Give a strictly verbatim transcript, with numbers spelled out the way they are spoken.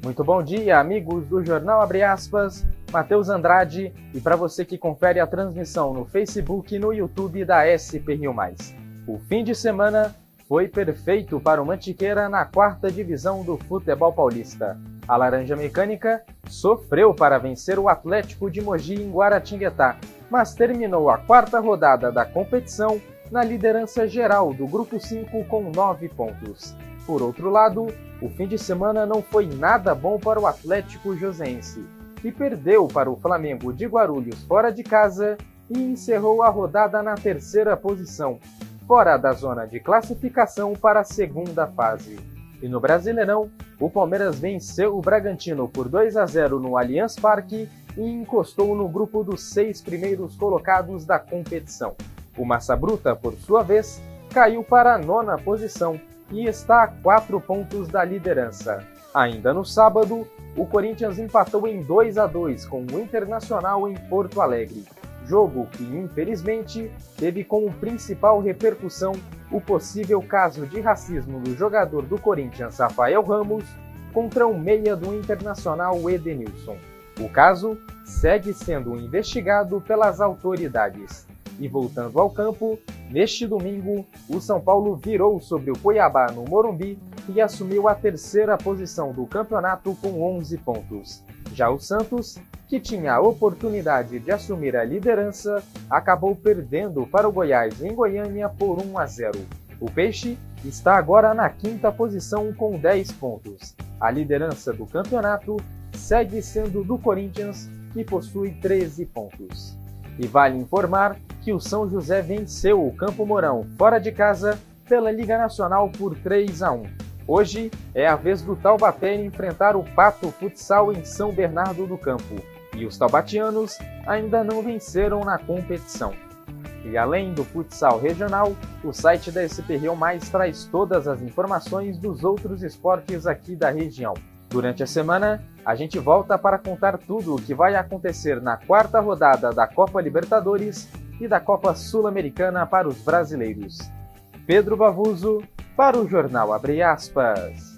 Muito bom dia, amigos do Jornal Abre Aspas, Matheus Andrade, e para você que confere a transmissão no Facebook e no YouTube da S P Rio mais. O fim de semana foi perfeito para o Mantiqueira na quarta divisão do futebol paulista. A Laranja Mecânica sofreu para vencer o Atlético de Mogi em Guaratinguetá, mas terminou a quarta rodada da competição na liderança geral do Grupo cinco com nove pontos. Por outro lado, o fim de semana não foi nada bom para o Atlético Joseense, que perdeu para o Flamengo de Guarulhos fora de casa e encerrou a rodada na terceira posição, fora da zona de classificação para a segunda fase. E no Brasileirão, o Palmeiras venceu o Bragantino por dois a zero no Allianz Parque e encostou no grupo dos seis primeiros colocados da competição. O Massa Bruta, por sua vez, caiu para a nona posição e está a quatro pontos da liderança. Ainda no sábado, o Corinthians empatou em dois a dois com o Internacional em Porto Alegre, jogo que, infelizmente, teve como principal repercussão o possível caso de racismo do jogador do Corinthians, Rafael Ramos, contra o meia do Internacional, Edenilson. O caso segue sendo investigado pelas autoridades. E voltando ao campo, neste domingo, o São Paulo virou sobre o Cuiabá no Morumbi e assumiu a terceira posição do campeonato com onze pontos. Já o Santos, que tinha a oportunidade de assumir a liderança, acabou perdendo para o Goiás em Goiânia por um a zero. O Peixe está agora na quinta posição com dez pontos. A liderança do campeonato segue sendo do Corinthians, que possui treze pontos. E vale informar que o São José venceu o Campo Mourão fora de casa pela Liga Nacional por três a um. Hoje é a vez do Taubaté enfrentar o Pato Futsal em São Bernardo do Campo, e os taubatianos ainda não venceram na competição. E além do futsal regional, o site da S P Rio mais traz todas as informações dos outros esportes aqui da região. Durante a semana, a gente volta para contar tudo o que vai acontecer na quarta rodada da Copa Libertadores e da Copa Sul-Americana para os brasileiros. Pedro Bavuso, para o Jornal Abre Aspas.